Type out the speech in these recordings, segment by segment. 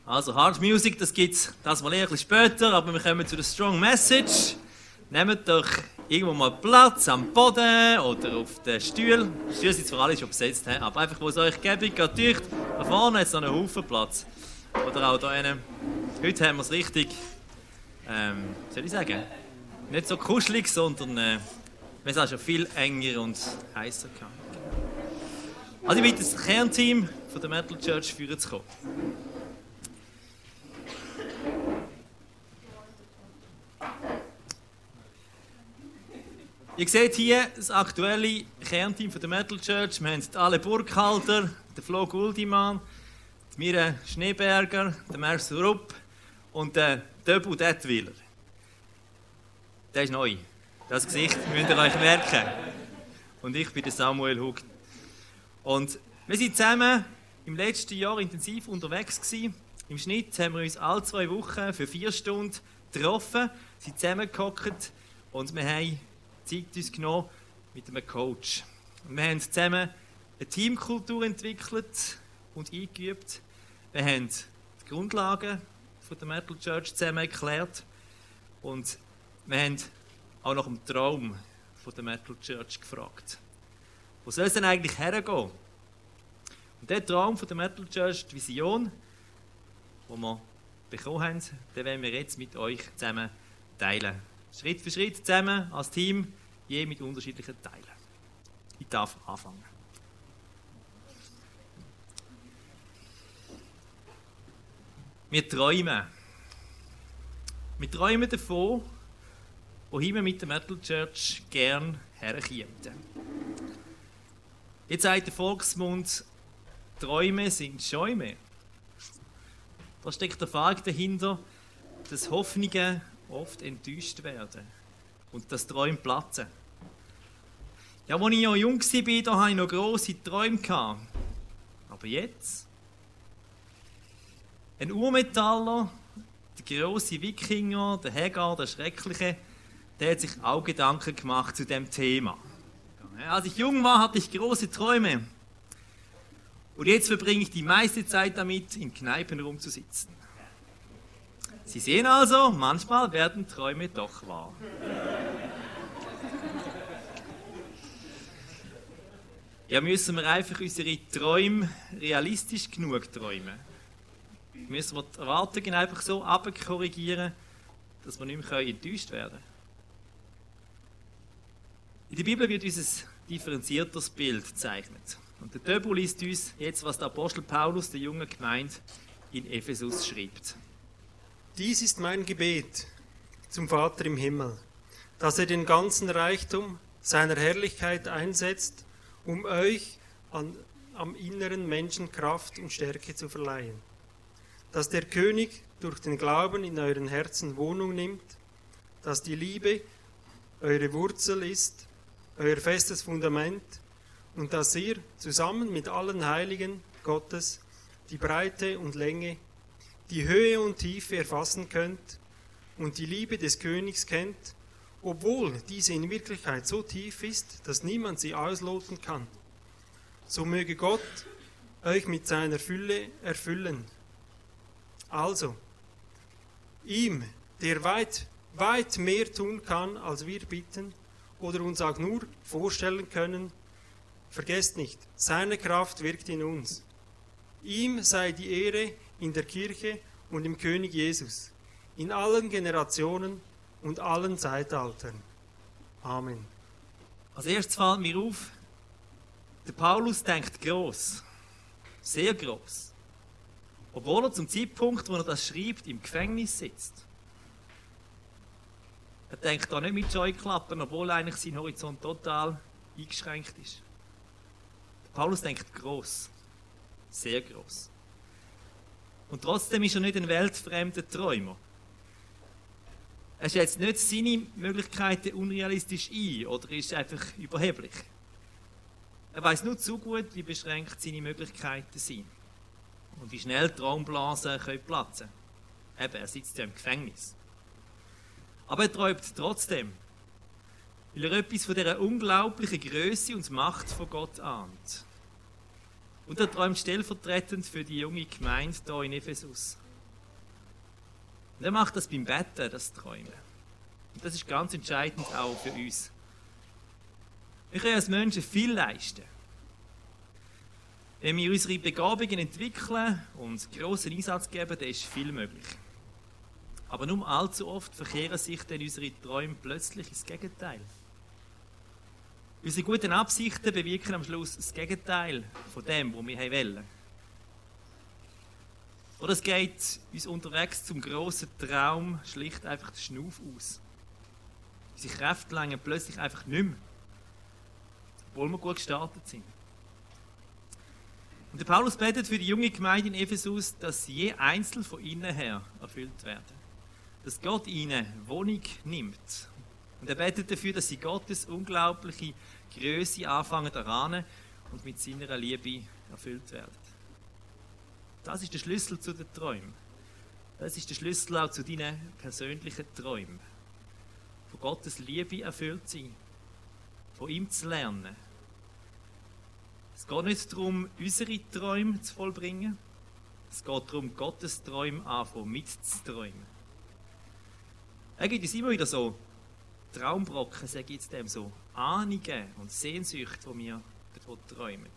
Also Hard Music, das gibt es das mal ein bisschen später, aber wir kommen zu der Strong Message. Nehmt doch irgendwo mal Platz am Boden oder auf den Stuhl. Die Stühle sind zwar alle schon besetzt, aber einfach, wo es euch gäbig geht, da vorne hat es noch einen Haufen Platz. Oder auch da hinten. Heute haben wir es richtig, soll ich sagen, nicht so kuschelig, sondern wir sind auch schon viel enger und heißer gehabt. Also ich bitte das Kernteam von der Metal Church führen zu kommen. Ihr seht hier das aktuelle Kernteam von der Metal Church. Wir haben alle Burkhalter, den Flo Guldimann, die Mira Schneeberger, den Marcel Rupp und den Döbu Detwiller. Der ist neu. Das Gesicht müsst ihr euch merken. Und ich bin der Samuel Hug. Und wir sind zusammen im letzten Jahr intensiv unterwegs gewesen. Im Schnitt haben wir uns alle 2 Wochen für 4 Stunden getroffen, sind zusammengehockt und wir haben Zeit uns genommen mit einem Coach. Und wir haben zusammen eine Teamkultur entwickelt und eingeübt. Wir haben die Grundlagen von der Metal Church zusammen erklärt und wir haben auch nach dem Traum von der Metal Church gefragt. Wo soll es denn eigentlich hergehen? Und der Traum von der Metal Church, die Vision, die wir bekommen haben, den wollen wir jetzt mit euch zusammen teilen. Schritt für Schritt zusammen als Team, je mit unterschiedlichen Teilen. Ich darf anfangen. Wir träumen. Wir träumen davon, wohin wir mit der Metal Church gern herkommen. Jetzt sagt der Volksmund, Träume sind Schäume. Da steckt der Erfahrung dahinter, dass Hoffnungen oft enttäuscht werden und dass Träume platzen. Ja, als ich noch jung war, da hatte ich noch grosse Träume. Aber jetzt? Ein Urmetaller, der grosse Wikinger, der Hagar, der Schreckliche, der hat sich auch Gedanken gemacht zu diesem Thema. Als ich jung war, hatte ich große Träume. Und jetzt verbringe ich die meiste Zeit damit, in Kneipen rumzusitzen. Sie sehen also, manchmal werden Träume doch wahr. Ja, müssen wir einfach unsere Träume realistisch genug träumen. Müssen wir die Erwartungen einfach so abkorrigieren, dass wir nicht mehr enttäuscht werden können. In der Bibel wird uns ein differenziertes Bild gezeichnet. Und der Döbu liest uns jetzt, was der Apostel Paulus der jungen Gemeinde in Ephesus schreibt. Dies ist mein Gebet zum Vater im Himmel, dass er den ganzen Reichtum seiner Herrlichkeit einsetzt, um euch am inneren Menschen Kraft und Stärke zu verleihen. Dass der König durch den Glauben in euren Herzen Wohnung nimmt, dass die Liebe eure Wurzel ist, euer festes Fundament, und dass ihr zusammen mit allen Heiligen Gottes die Breite und Länge, die Höhe und Tiefe erfassen könnt und die Liebe des Königs kennt, obwohl diese in Wirklichkeit so tief ist, dass niemand sie ausloten kann. So möge Gott euch mit seiner Fülle erfüllen. Also, ihm, der weit, weit mehr tun kann, als wir bitten oder uns auch nur vorstellen können, vergesst nicht, seine Kraft wirkt in uns. Ihm sei die Ehre in der Kirche und im König Jesus, in allen Generationen und allen Zeitaltern. Amen. Als erstes fällt mir auf, der Paulus denkt gross, sehr gross. Obwohl er zum Zeitpunkt, wo er das schreibt, im Gefängnis sitzt. Er denkt da nicht mit Scheuklappen, obwohl eigentlich sein Horizont total eingeschränkt ist. Paulus denkt gross, sehr gross. Und trotzdem ist er nicht ein weltfremder Träumer. Er schätzt nicht seine Möglichkeiten unrealistisch ein oder ist einfach überheblich. Er weiß nur zu gut, wie beschränkt seine Möglichkeiten sind und wie schnell Traumblasen platzen können. Eben, er sitzt ja im Gefängnis. Aber er träumt trotzdem, weil er etwas von dieser unglaublichen Größe und Macht von Gott ahnt. Und er träumt stellvertretend für die junge Gemeinde hier in Ephesus. Und er macht das beim Betten, das Träumen. Und das ist ganz entscheidend auch für uns. Wir können als Menschen viel leisten. Wenn wir unsere Begabungen entwickeln und grossen Einsatz geben, dann ist viel möglich. Aber nur allzu oft verkehren sich dann unsere Träume plötzlich ins Gegenteil. Unsere guten Absichten bewirken am Schluss das Gegenteil von dem, was wir wollen. Oder es geht uns unterwegs zum grossen Traum schlicht einfach der Schnuff aus. Unsere Kräfte langen plötzlich einfach nicht mehr, obwohl wir gut gestartet sind. Und der Paulus betet für die junge Gemeinde in Ephesus, dass je einzeln von innen her erfüllt werden. Dass Gott ihnen Wohnung nimmt. Und er betet dafür, dass sie Gottes unglaubliche Größe anfangen zu erahnen und mit seiner Liebe erfüllt werden. Das ist der Schlüssel zu den Träumen. Das ist der Schlüssel auch zu deinen persönlichen Träumen. Von Gottes Liebe erfüllt sein. Von ihm zu lernen. Es geht nicht darum, unsere Träume zu vollbringen. Es geht darum, Gottes Träume anfangen mitzuträumen. Er gibt uns immer wieder so Traumbrocken, sage ich jetzt dem so, Ahnungen und Sehnsüchte, die wir davon träumen.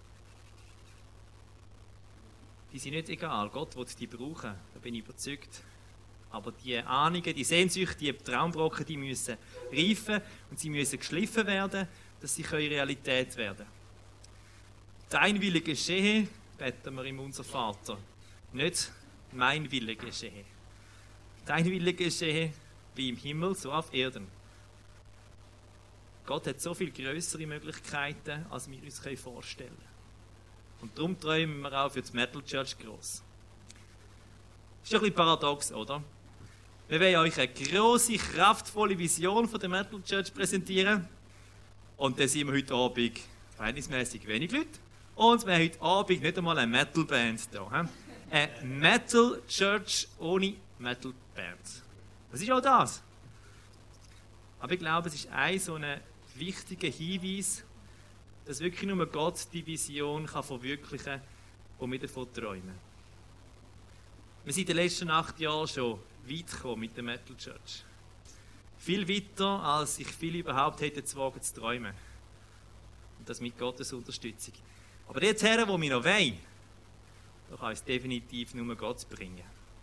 Die sind nicht egal, Gott will die brauchen, da bin ich überzeugt. Aber die Ahnungen, die Sehnsüchte, die Traumbrocken, die müssen reifen und sie müssen geschliffen werden, dass sie Realität werden können. Dein Wille geschehe, beten wir im Unser Vater. Nicht mein Wille geschehe. Dein Wille geschehe, wie im Himmel, so auf Erden. Gott hat so viel größere Möglichkeiten, als wir uns vorstellen können. Und darum träumen wir auch für die Metal Church gross. Ist ja ein bisschen paradox, oder? Wir wollen euch eine grosse, kraftvolle Vision von der Metal Church präsentieren. Und dann sind wir heute Abend verhältnismäßig wenig Leute. Und wir haben heute Abend nicht einmal eine Metal-Band hier. Eine Metal Church ohne Metal-Band. Was ist auch das? Aber ich glaube, es ist ein so ein wichtiger Hinweis, dass wirklich nur Gott die Vision verwirklichen kann, die wir davon träumen. Wir sind in den letzten 8 Jahren schon weit gekommen mit der Metal Church. Viel weiter, als ich viele überhaupt hätte zu wagen zu träumen. Und das mit Gottes Unterstützung. Aber jetzt her, wo wir noch wollen, da kann es definitiv nur Gott bringen.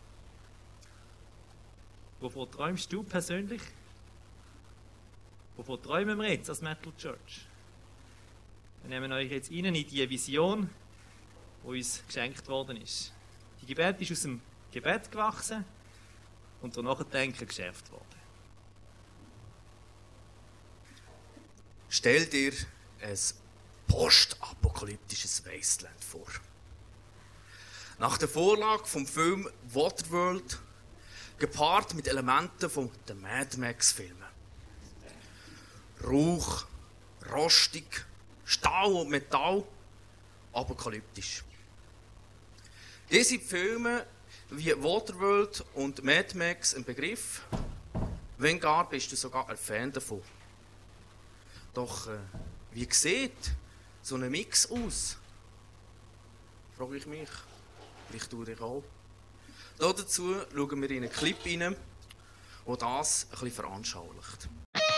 Wovon träumst du persönlich? Wovon träumen wir jetzt als Metal Church? Wir nehmen euch jetzt rein in die Vision, die uns geschenkt worden ist. Die Gebet ist aus dem Gebet gewachsen und danach Denken geschärft worden. Stell dir ein postapokalyptisches Wasteland vor. Nach der Vorlage vom Film Waterworld, gepaart mit Elementen von den Mad Max-Filmen. Rauch, rostig, Stahl und Metall, apokalyptisch. Diese Filme wie Waterworld und Mad Max ein Begriff, wenn gar bist du sogar ein Fan davon. Doch wie sieht so ein Mix aus? Frage ich mich. Vielleicht du dich auch. Dazu schauen wir in einen Clip rein, der das ein bisschen veranschaulicht.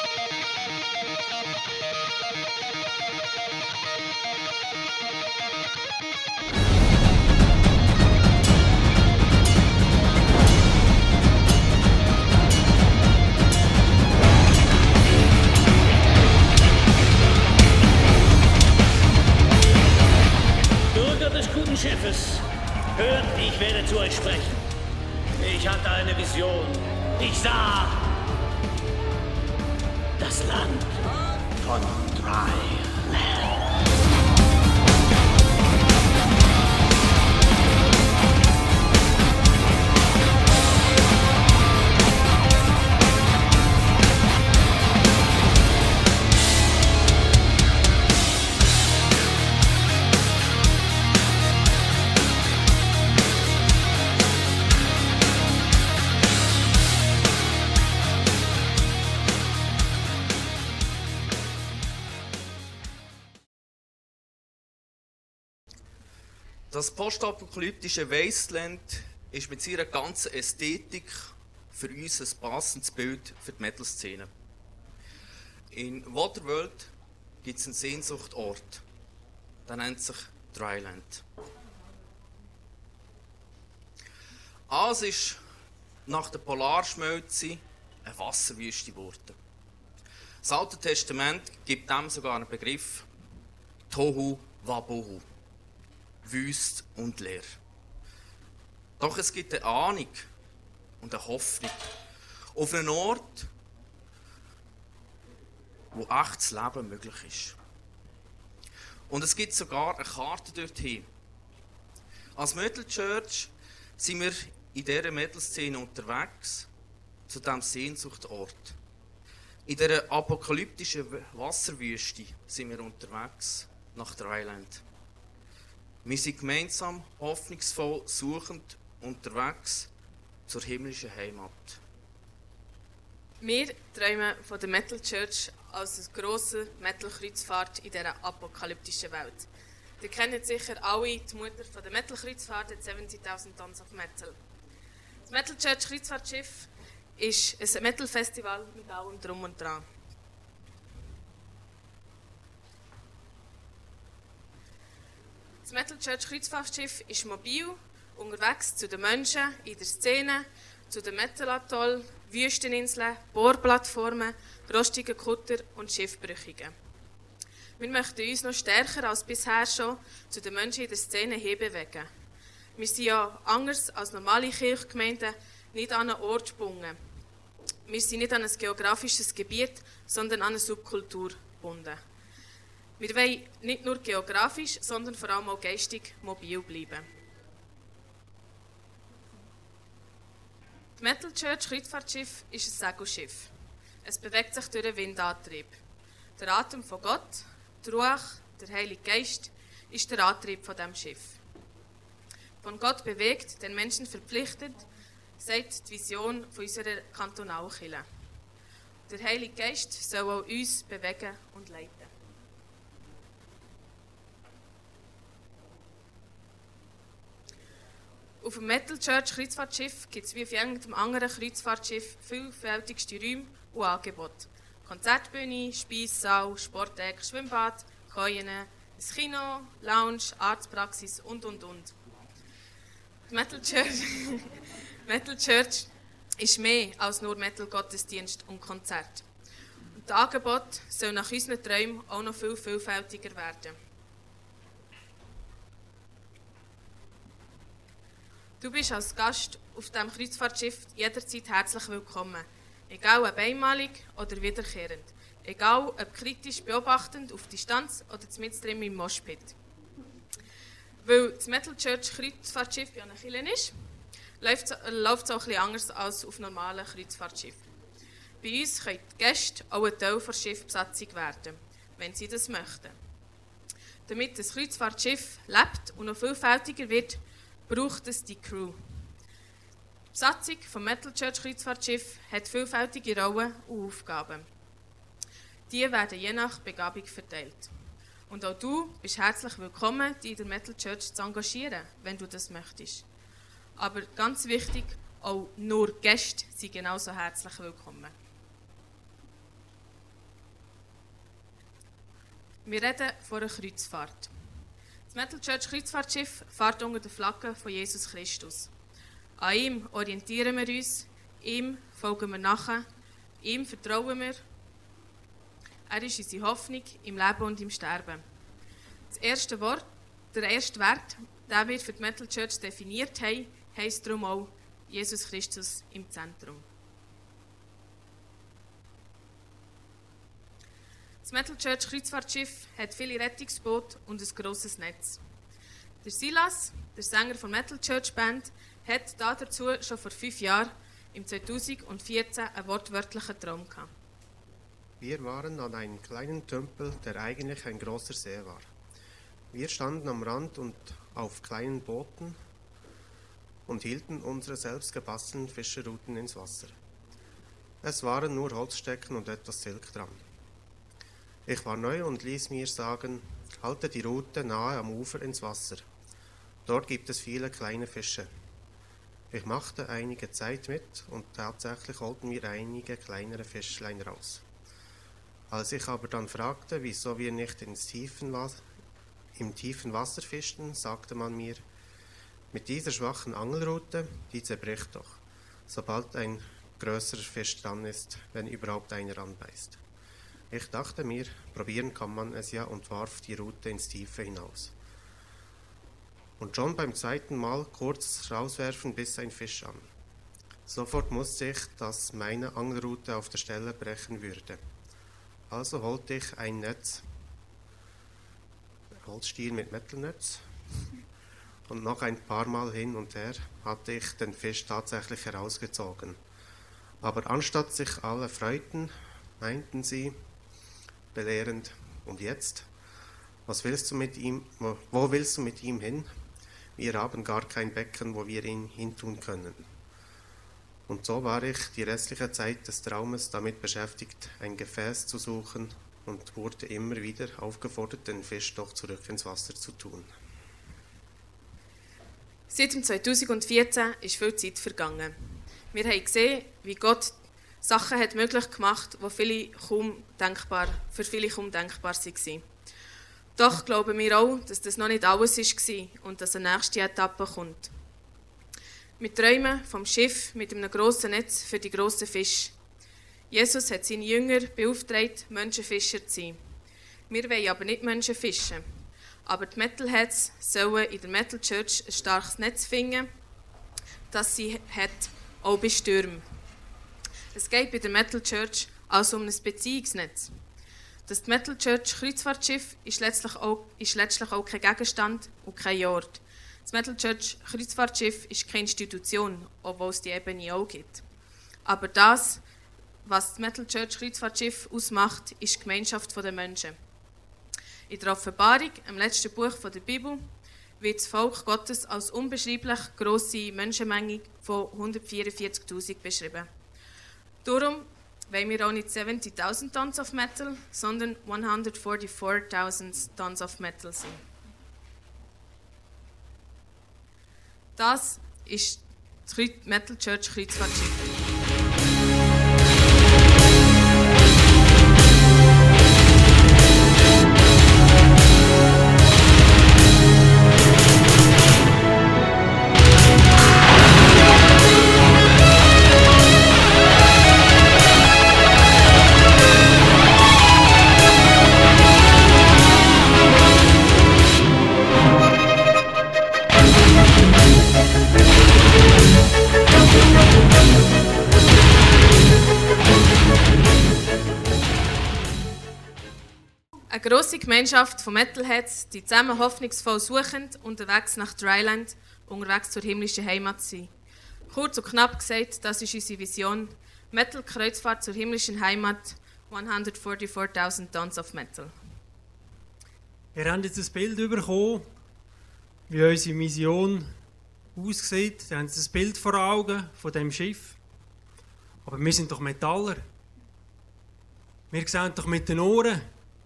Bürger des guten Schiffes, hört, ich werde zu euch sprechen. Ich hatte eine Vision. Ich sah das Land von Dryland. Das postapokalyptische Wasteland ist mit seiner ganzen Ästhetik für uns ein passendes Bild für die Metal-Szene. In Waterworld gibt es einen Sehnsuchtort. Der nennt sich Dryland. Es ist nach der Polarschmelze eine Wasserwüste geworden. Das Alte Testament gibt dem sogar einen Begriff: Tohu Wabohu. Wüst und leer. Doch es gibt eine Ahnung und eine Hoffnung auf einen Ort, wo echtes Leben möglich ist. Und es gibt sogar eine Karte dorthin. Als Metal Church sind wir in dieser Metal-Szene unterwegs zu diesem Sehnsuchtort. In dieser apokalyptischen Wasserwüste sind wir unterwegs nach Dryland. Wir sind gemeinsam hoffnungsvoll suchend unterwegs zur himmlischen Heimat. Wir träumen von der Metal Church als eine grosse Metal-Kreuzfahrt in dieser apokalyptischen Welt. Ihr kennt sicher alle die Mutter von der Metal-Kreuzfahrt, 70.000 Tons of Metal. Das Metal Church Kreuzfahrtschiff ist ein Metal-Festival mit allem Drum und Dran. Das Metal Church Kreuzfahrtschiff ist mobil, unterwegs zu den Menschen in der Szene, zu den Metal-Atoll, Wüsteninseln, Bohrplattformen, rostigen Kutter und Schiffbrüchigen. Wir möchten uns noch stärker als bisher schon zu den Menschen in der Szene hinbewegen. Wir sind ja anders als normale Kirchgemeinden nicht an einen Ort gebunden. Wir sind nicht an ein geografisches Gebiet, sondern an eine Subkultur gebunden. Wir wollen nicht nur geografisch, sondern vor allem auch geistig mobil bleiben. Das Metal Church Kreuzfahrtschiff ist ein Segelschiff. Es bewegt sich durch den Windantrieb. Der Atem von Gott, der Ruach, der Heilige Geist, ist der Antrieb von diesem Schiff. Von Gott bewegt, den Menschen verpflichtet, sagt die Vision von unserer Kantonalkirche. Der Heilige Geist soll auch uns bewegen und leiten. Auf dem Metal Church Kreuzfahrtschiff gibt es wie auf jedem anderen Kreuzfahrtschiff vielfältigste Räume und Angebote. Konzertbühne, Speissaal, Sportdeck, Schwimmbad, Keunen, ein Kino, Lounge, Arztpraxis und. Die Metal Church ist mehr als nur Metal-Gottesdienst und Konzert. Und das Angebot soll nach unseren Träumen auch noch viel vielfältiger werden. Du bist als Gast auf diesem Kreuzfahrtschiff jederzeit herzlich willkommen. Egal ob einmalig oder wiederkehrend. Egal ob kritisch beobachtend auf Distanz oder mitten im Moshpit. Weil das Metal Church Kreuzfahrtschiff ja eine Kirche ist, läuft es auch ein bisschen anders als auf normalen Kreuzfahrtschiffen. Bei uns können die Gäste auch ein Teil der Schiffsbesatzung werden, wenn sie das möchten. Damit das Kreuzfahrtschiff lebt und noch vielfältiger wird, braucht es die Crew. Die Besatzung vom Metal Church Kreuzfahrtschiff hat vielfältige Rollen und Aufgaben. Die werden je nach Begabung verteilt. Und auch du bist herzlich willkommen, dich in der Metal Church zu engagieren, wenn du das möchtest. Aber ganz wichtig, auch nur Gäste sind genauso herzlich willkommen. Wir reden von einer Kreuzfahrt. Das Metal Church Kreuzfahrtschiff fährt unter der Flagge von Jesus Christus. An ihm orientieren wir uns, ihm folgen wir nach, ihm vertrauen wir. Er ist unsere Hoffnung im Leben und im Sterben. Das erste Wort, der erste Wert, den wir für die Metal Church definiert haben, heisst darum auch Jesus Christus im Zentrum. Das Metal Church Kreuzfahrtschiff hat viele Rettungsboote und ein grosses Netz. Der Silas, der Sänger der Metal Church Band, hat dazu schon vor 5 Jahren, im 2014, einen wortwörtlichen Traum gehabt. Wir waren an einem kleinen Tümpel, der eigentlich ein großer See war. Wir standen am Rand und auf kleinen Booten und hielten unsere selbst gebastelten Fischerruten ins Wasser. Es waren nur Holzstecken und etwas Silk dran. Ich war neu und ließ mir sagen, halte die Rute nahe am Ufer ins Wasser. Dort gibt es viele kleine Fische. Ich machte einige Zeit mit und tatsächlich holten wir einige kleinere Fischlein raus. Als ich aber dann fragte, wieso wir nicht im tiefen Wasser fischten, sagte man mir, mit dieser schwachen Angelrute, die zerbricht doch, sobald ein größerer Fisch dran ist, wenn überhaupt einer anbeißt. Ich dachte mir, probieren kann man es ja und warf die Rute ins Tiefe hinaus. Und schon beim zweiten Mal kurz rauswerfen biss ein Fisch an. Sofort wusste ich, dass meine Angelrute auf der Stelle brechen würde. Also holte ich ein Netz, Holzstiel mit Metalnetz, und noch ein paar Mal hin und her hatte ich den Fisch tatsächlich herausgezogen. Aber anstatt sich alle freuten, meinten sie belehrend, und jetzt? Wo willst du mit ihm hin? Wir haben gar kein Becken, wo wir ihn hintun können. Und so war ich die restliche Zeit des Traumes damit beschäftigt, ein Gefäß zu suchen und wurde immer wieder aufgefordert, den Fisch doch zurück ins Wasser zu tun. Seit 2014 ist viel Zeit vergangen. Wir haben gesehen, wie Gott Sachen hat möglich gemacht, die für viele kaum denkbar waren. Doch glauben wir auch, dass das noch nicht alles war und dass eine nächste Etappe kommt. Wir träumen vom Schiff mit einem grossen Netz für die grossen Fische. Jesus hat seine Jünger beauftragt, Menschenfischer zu sein. Wir wollen aber nicht Menschen fischen. Aber die Metalheads sollen in der Metal Church ein starkes Netz finden, das sie hat, auch bei Stürmen. Es geht bei der Metal Church also um ein Beziehungsnetz. Das Metal Church Kreuzfahrtschiff ist letztlich auch kein Gegenstand und kein Ort. Das Metal Church Kreuzfahrtschiff ist keine Institution, obwohl es die Ebene auch gibt. Aber das, was das Metal Church Kreuzfahrtschiff ausmacht, ist die Gemeinschaft der Menschen. In der Offenbarung, im letzten Buch der Bibel, wird das Volk Gottes als unbeschreiblich grosse Menschenmenge von 144'000 beschrieben. Darum wollen wir auch nicht 70.000 Tons of Metal, sondern 144.000 Tons of Metal sein. Das ist das Metal Church Kreuzfahrtschiff. Eine grosse Gemeinschaft von Metalheads, die zusammen hoffnungsvoll suchend unterwegs nach Dryland, unterwegs zur himmlischen Heimat sind. Kurz und knapp gesagt, das ist unsere Vision. Metal-Kreuzfahrt zur himmlischen Heimat, 144.000 Tons of Metal. Wir haben jetzt ein Bild bekommen, wie unsere Mission aussieht. Wir haben ein Bild vor Augen von dem Schiff. Aber wir sind doch Metaller. Wir sehen doch mit den Ohren.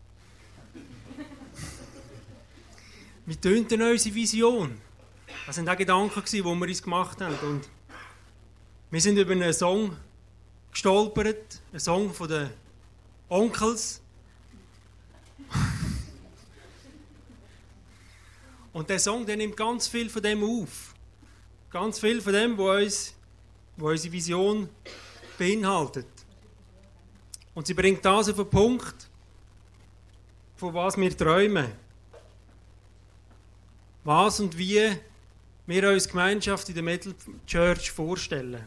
Wie tönt denn unsere Vision? Das waren auch Gedanken, die wir uns gemacht haben. Und wir sind über einen Song gestolpert, einen Song von den Onkels. Und der Song, der nimmt ganz viel von dem auf. Ganz viel von dem, was unsere Vision beinhaltet. Und sie bringt das auf den Punkt, von was wir träumen. Was und wie wir uns Gemeinschaft in der Metal Church vorstellen.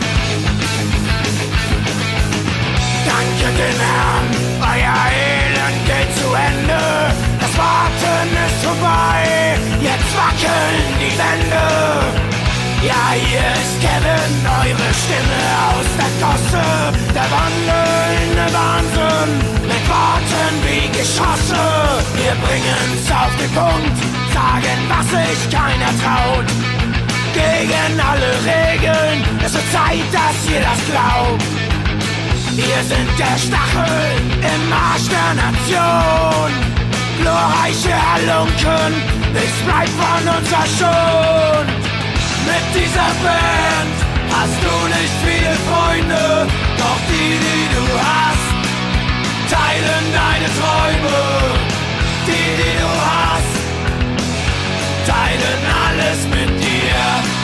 Danke dem Herrn, euer Elend Stimme aus der Gosse, der wandelnde Wahnsinn, mit Worten wie Geschosse. Wir bringen's auf den Punkt, sagen, was sich keiner traut. Gegen alle Regeln, es wird Zeit, dass ihr das glaubt. Wir sind der Stachel im Marsch der Nation. Glorreiche Halunken, nichts bleibt von uns verschont. Mit dieser Band hast du nicht viele Freunde, doch die du hast, teilen deine Träume. Die du hast, teilen alles mit dir.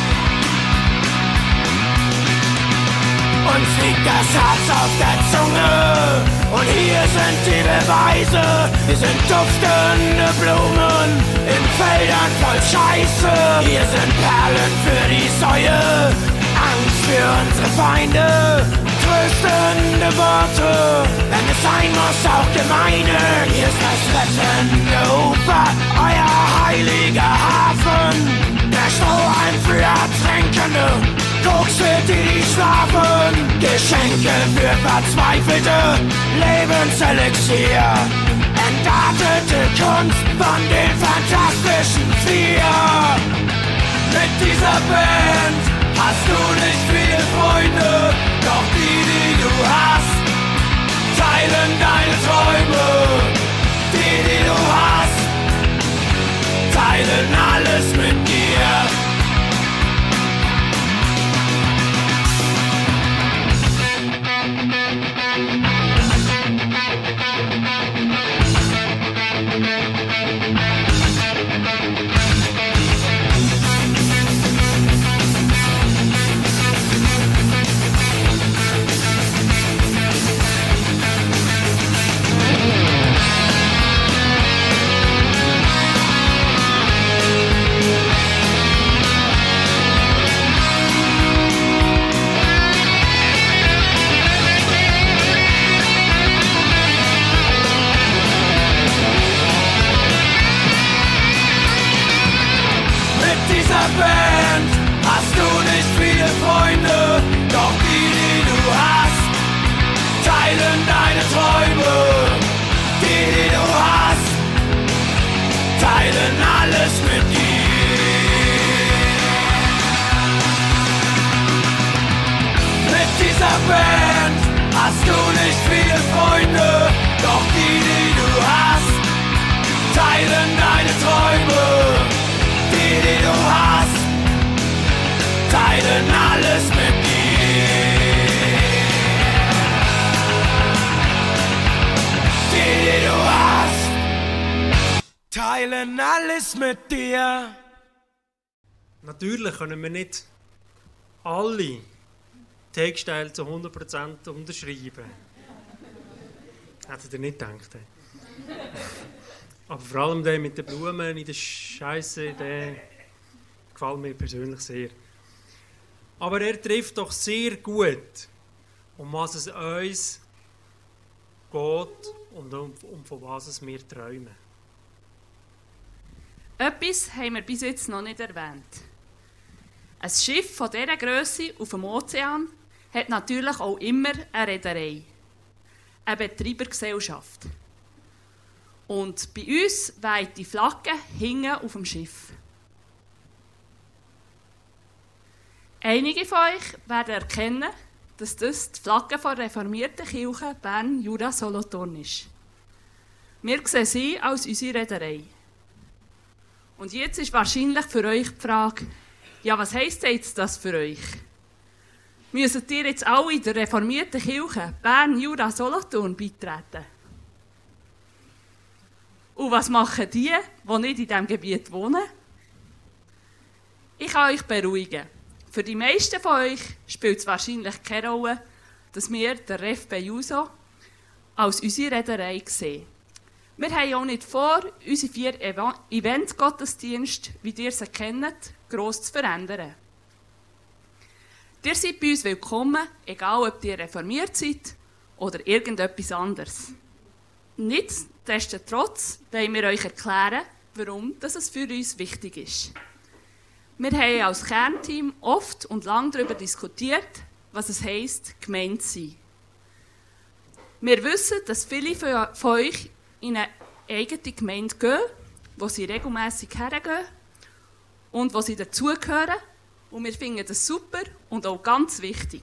Uns liegt das Herz auf der Zunge und hier sind die Beweise. Wir sind duftende Blumen in Feldern voll Scheiße. Hier sind Perlen für die Säue, Angst für unsere Feinde, tröstende Worte, wenn es sein muss, auch gemeine. Hier ist das rettende Ufer, euer heiliger Hafen, der Strohhalm für Ertränkende, Koks für die schlafen, Geschenke für Verzweifelte, Lebenselixier, entartete Kunst von den Fantastischen Vier. Mit dieser Band hast du nicht viele Freunde, doch die du hast, teilen deine Träume. Die du hast, teilen alles mit dir. Band hast du nicht viele Freunde, doch die du hast, teilen deine Träume. Die du hast, teilen alles mit dir. Mit dieser Band hast du nicht viele Freunde, doch die du hast, teilen deine Träume. Die du hast, teilen alles mit dir. Die du hast, teilen alles mit dir. Natürlich können wir nicht alle Textteile zu 100% unterschreiben. Hättet ihr nicht gedacht? Aber vor allem der mit den Blumen in der Scheisse, der gefällt mir persönlich sehr. Aber er trifft doch sehr gut, um was es uns geht und um von was es wir träumen. Etwas haben wir bis jetzt noch nicht erwähnt. Ein Schiff von dieser Grösse auf dem Ozean hat natürlich auch immer eine Reederei, eine Betreibergesellschaft. Und bei uns weht die Flagge hinten auf dem Schiff. Einige von euch werden erkennen, dass das die Flagge der reformierten Kirche Bern Jura Solothurn ist. Wir sehen sie als unsere Reederei. Und jetzt ist wahrscheinlich für euch die Frage, ja, was heisst jetzt das für euch? Müssen ihr jetzt alle der reformierten Kirche Bern Jura Solothurn beitreten? Und was machen die nicht in diesem Gebiet wohnen? Ich kann euch beruhigen. Für die meisten von euch spielt es wahrscheinlich keine Rolle, dass wir den Ref Bejuso als unsere Reederei sehen. Wir haben auch nicht vor, unsere 4 Event-Gottesdienste, wie ihr sie kennt, gross zu verändern. Ihr seid bei uns willkommen, egal ob ihr reformiert seid oder irgendetwas anderes. Nichtsdestotrotz wollen wir euch erklären, warum es für uns wichtig ist. Wir haben als Kernteam oft und lang darüber diskutiert, was es heisst, gemeint zu sein. Wir wissen, dass viele von euch in eine eigene Gemeinde gehen, wo sie regelmässig hergehen und wo sie dazugehören. Und wir finden das super und auch ganz wichtig.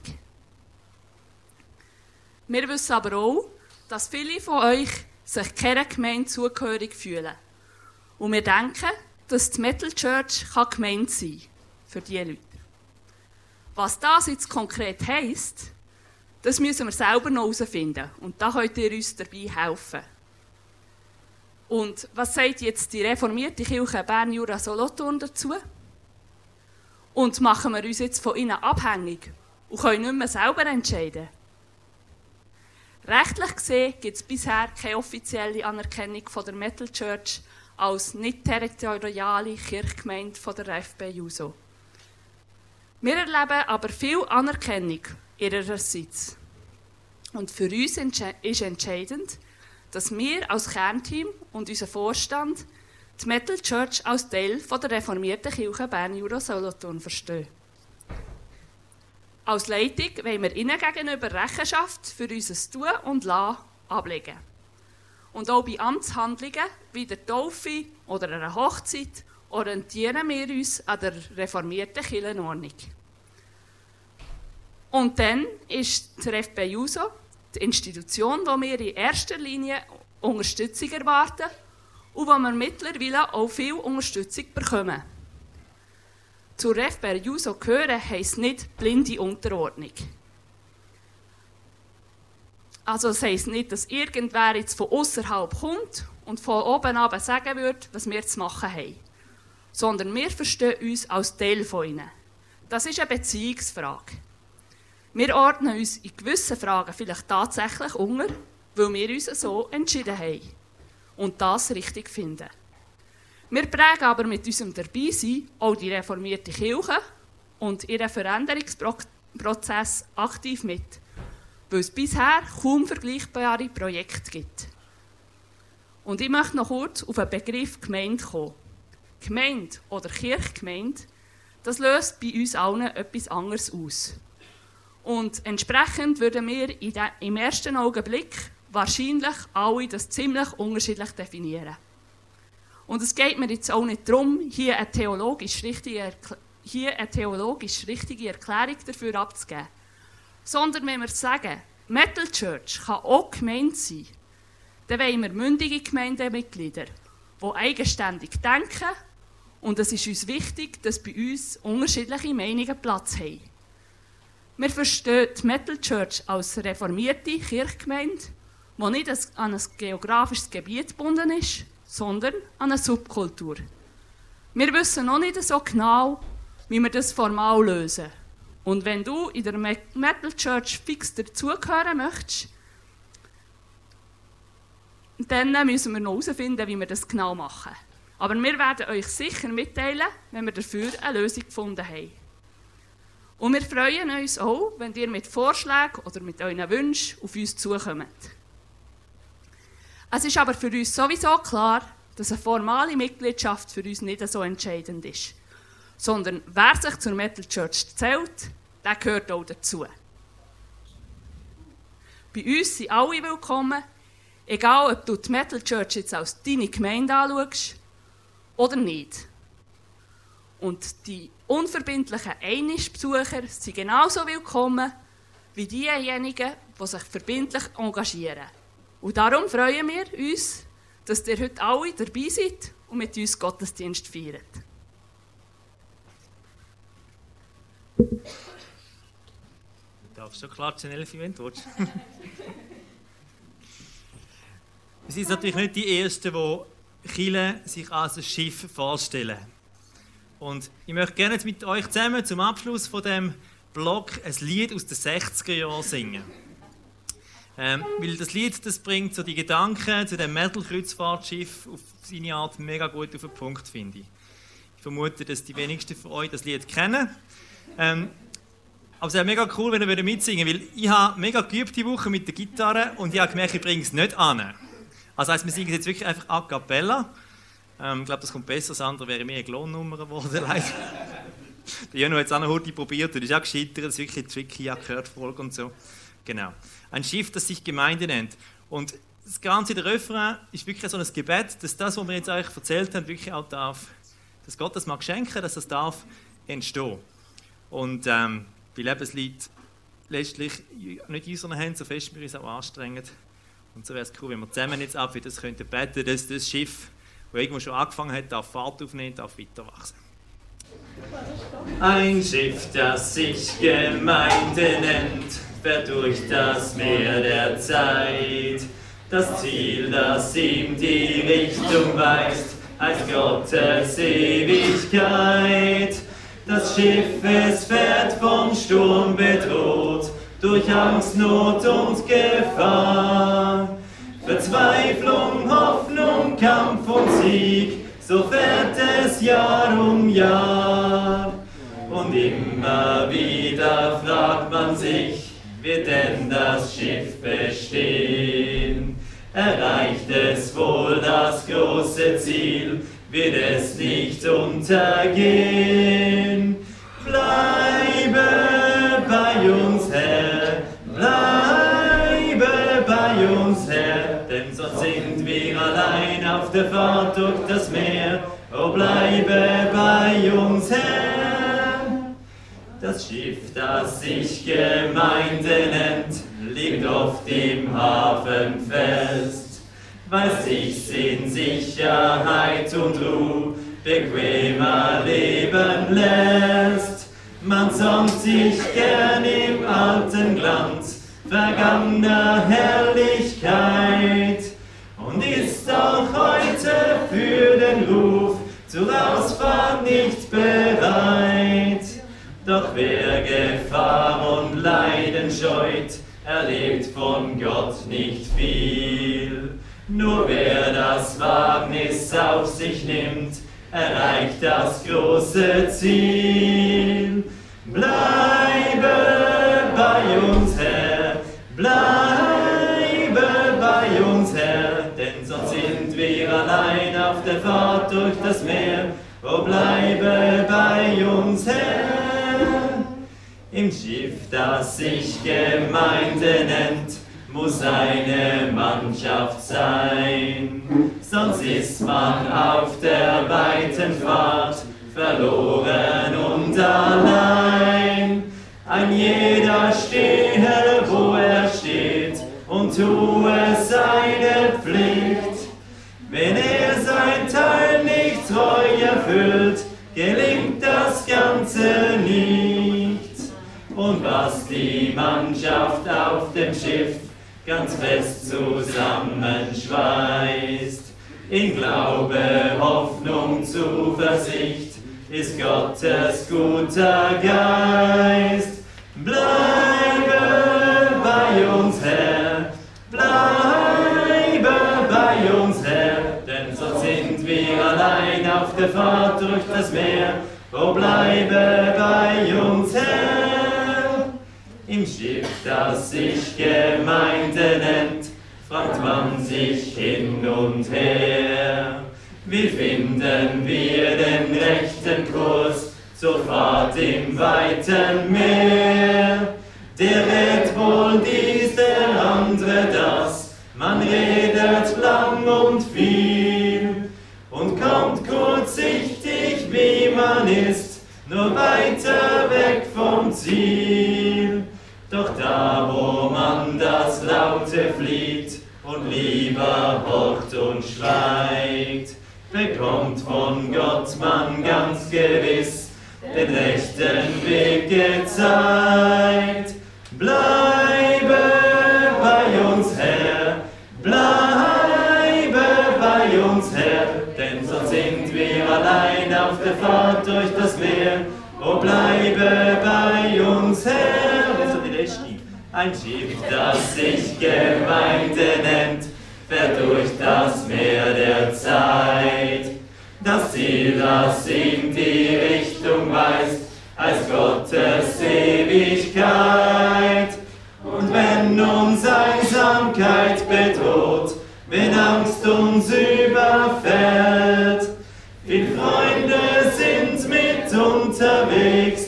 Wir wissen aber auch, dass viele von euch sich keiner Gemeinde zugehörig fühlen. Und wir denken, dass die Metal Church Gemeinde sein kann für diese Leute. Was das jetzt konkret heisst, das müssen wir selber noch herausfinden. Und da könnt ihr uns dabei helfen. Und was sagt jetzt die reformierte Kirche Bern-Jura-Solothurn dazu? Und machen wir uns jetzt von ihnen abhängig und können nicht mehr selber entscheiden? Rechtlich gesehen gibt es bisher keine offizielle Anerkennung von der Metal Church als nicht-territoriale Kirchgemeinde von der FP-JUSO. Wir erleben aber viel Anerkennung ihrerseits. Und für uns ist entscheidend, dass wir als Kernteam und unser Vorstand die Metal Church als Teil der reformierten Kirche Bern-Jura-Solothurn verstehen. Als Leitung wollen wir ihnen gegenüber Rechenschaft für unser Tun und Lassen ablegen. Und auch bei Amtshandlungen wie der Taufe oder einer Hochzeit orientieren wir uns an der reformierten Kirchenordnung. Und dann ist der FP-JUSO die Institution, wo wir in erster Linie Unterstützung erwarten und wo wir mittlerweile auch viel Unterstützung bekommen. Zur FP-JUSO gehören heisst nicht blinde Unterordnung. Also es heisst nicht, dass irgendwer jetzt von außerhalb kommt und von oben ab sagen wird, was wir zu machen haben. Sondern wir verstehen uns als Teil von ihnen. Das ist eine Beziehungsfrage. Wir ordnen uns in gewissen Fragen vielleicht tatsächlich unter, weil wir uns so entschieden haben und das richtig finden. Wir prägen aber mit unserem Dabeisein auch die reformierte Kirche und ihren Veränderungsprozess aktiv mit, weil es bisher kaum vergleichbare Projekte gibt. Und ich möchte noch kurz auf den Begriff Gemeinde kommen. Gemeinde oder Kirchgemeinde, das löst bei uns allen etwas anderes aus. Und entsprechend würden wir im ersten Augenblick wahrscheinlich alle das ziemlich unterschiedlich definieren. Und es geht mir jetzt auch nicht darum, hier eine theologisch richtige Erklärung dafür abzugeben. Sondern wenn wir sagen, Metal Church kann auch Gemeinde sein, dann wollen wir mündige Gemeindemitglieder, die eigenständig denken. Und es ist uns wichtig, dass bei uns unterschiedliche Meinungen Platz haben. Wir verstehen die Metal Church als reformierte Kirchgemeinde, die nicht an ein geografisches Gebiet gebunden ist, sondern an eine Subkultur. Wir wissen noch nicht so genau, wie wir das formal lösen. Und wenn du in der Metal Church fix dazugehören möchtest, dann müssen wir noch herausfinden, wie wir das genau machen. Aber wir werden euch sicher mitteilen, wenn wir dafür eine Lösung gefunden haben. Und wir freuen uns auch, wenn ihr mit Vorschlägen oder mit euren Wünschen auf uns zukommt. Es ist aber für uns sowieso klar, dass eine formale Mitgliedschaft für uns nicht so entscheidend ist. Sondern wer sich zur Metal Church zählt, der gehört auch dazu. Bei uns sind alle willkommen, egal ob du die Metal Church jetzt als deine Gemeinde anschaust oder nicht. Und die unverbindlichen Einmischbesucher sind genauso willkommen wie diejenigen, die sich verbindlich engagieren. Und darum freuen wir uns, dass ihr heute alle dabei seid und mit uns Gottesdienst feiert. Du darfst schon klatschen, Elfi, wenn du willst. Wir sind natürlich nicht die Ersten, die Kirche sich als ein Schiff vorstellen. Und ich möchte gerne jetzt mit euch zusammen zum Abschluss von dem Blog ein Lied aus den 60er Jahren singen. Weil das Lied, das bringt so die Gedanken zu dem Metal-Kreuzfahrtschiff auf seine Art mega gut auf den Punkt, finde ich. Ich vermute, dass die wenigsten von euch das Lied kennen. Aber es wäre mega cool, wenn ihr mitsingen würdet, weil ich habe mega geübt die Woche mit der Gitarre und ich habe gemerkt, ich bringe es nicht an. Also heisst, wir singen jetzt wirklich einfach a cappella. Ich glaube, das kommt besser, das andere wäre mehr eine Klonnummer geworden, leider. Der Jano hat es auch noch heute probiert und ist auch gescheitert. Das ist wirklich tricky, ja, gehört Folge und so. Genau. Ein Schiff, das sich Gemeinde nennt. Und das Ganze, der Refrain, ist wirklich so ein Gebet, dass das, was wir jetzt euch erzählt haben, wirklich auch darf, dass Gott das mag schenken, dass das darf entstehen. Und weil es liegt letztlich nicht in unseren Händen, so fest wir uns auch anstrengen. Und so wäre es cool, wenn wir zusammen jetzt ab, wie das könnten beten, dass das Schiff, das irgendwo schon angefangen hat, darf Fahrt aufnehmen, darf weiter wachsen. Ein Schiff, das sich Gemeinde nennt, fährt durch das Meer der Zeit. Das Ziel, das ihm die Richtung weist, heißt Gottes Ewigkeit. Das Schiff, es fährt vom Sturm bedroht, durch Angst, Not und Gefahr. Verzweiflung, Hoffnung, Kampf und Sieg, so fährt es Jahr um Jahr. Und immer wieder fragt man sich, wird denn das Schiff bestehen? Erreicht es wohl das große Ziel, wird es nicht untergehen? Bleibe bei uns, Herr, bleibe bei uns, Herr, denn sonst sind wir allein auf der Fahrt durch das Meer. Oh, bleibe bei uns, Herr. Das Schiff, das sich Gemeinde nennt, liegt oft im Hafen fest, weil sich's in Sicherheit und Ruhe bequemer leben lässt. Man sonnt sich gern im alten Glanz vergangener Herrlichkeit und ist auch heute für den Ruf zur Ausfahrt nicht bereit. Doch wer Gefahr und Leiden scheut, erlebt von Gott nicht viel. Nur wer das Wagnis auf sich nimmt, erreicht das große Ziel. Bleibe bei uns, Herr, bleibe bei uns, Herr, denn sonst sind wir allein auf der Fahrt durch das Meer. Oh, bleibe bei uns, Herr. Im Schiff, das sich Gemeinde nennt, muss eine Mannschaft sein, sonst ist man auf der weiten Fahrt verloren und allein. Ein jeder stehe, wo er steht, und tue seine Pflicht. Wenn er sein Teil nicht treu erfüllt, gelingt das Ganze nicht. Und was die Mannschaft auf dem Schiff ganz fest zusammenschweißt, in Glaube, Hoffnung, Zuversicht, ist Gottes guter Geist. Bleibe bei uns, Herr, bleibe bei uns, Herr, denn sonst sind wir allein auf der Fahrt durch das Meer. Oh, bleibe bei uns, Herr. Im Schiff, das sich Gemeinde nennt, fragt man sich hin und her. Wie finden wir den rechten Kurs zur Fahrt im weiten Meer? Der rät wohl dies, der andere das, man redet lang und viel und kommt kurzsichtig, wie man ist, nur weiter weg vom Ziel. Doch da, wo man das Laute flieht und lieber horcht und schweigt, bekommt von Gott man ganz gewiss den rechten Weg gezeigt. Bleibe bei uns, Herr, bleibe bei uns, Herr, denn sonst sind wir allein auf der Fahrt durch das Meer. Oh, bleibe bei uns, Herr. Das ist die letzte. Ein Schiff, das sich Gemeinde nennt, fährt durch das Meer der Zeit. Das Ziel, das ihm die Richtung weist, heißt Gottes Ewigkeit. Und wenn uns Einsamkeit bedroht, wenn Angst uns überfällt, viele Freunde sind mit unterwegs,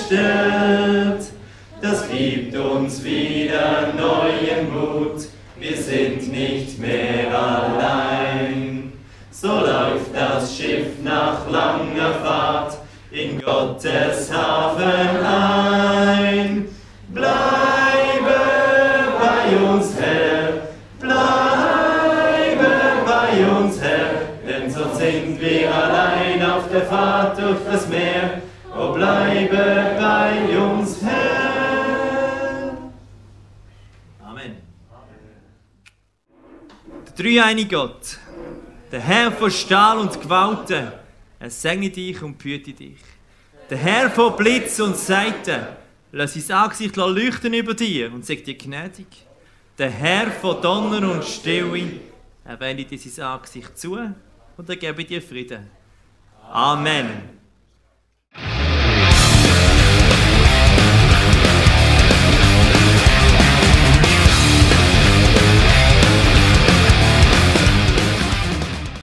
zerstört. Das gibt uns wieder neuen Mut, wir sind nicht mehr allein. So läuft das Schiff nach langer Fahrt in Gottes Hafen ein. Bleibe bei uns, Herr, bleibe bei uns, Herr, denn sonst sind wir allein auf der Fahrt durch das Meer. O bleibe bei uns, Herr. Amen. Der dreieinige Gott, der Herr von Stahl und Gewalten, er segne dich und behüte dich. Der Herr von Blitz und Saiten, lass sein Angesicht leuchten über dir und sag dir gnädig. Der Herr von Donner und Stille, er wende dir sein Angesicht zu und er gebe dir Frieden. Amen.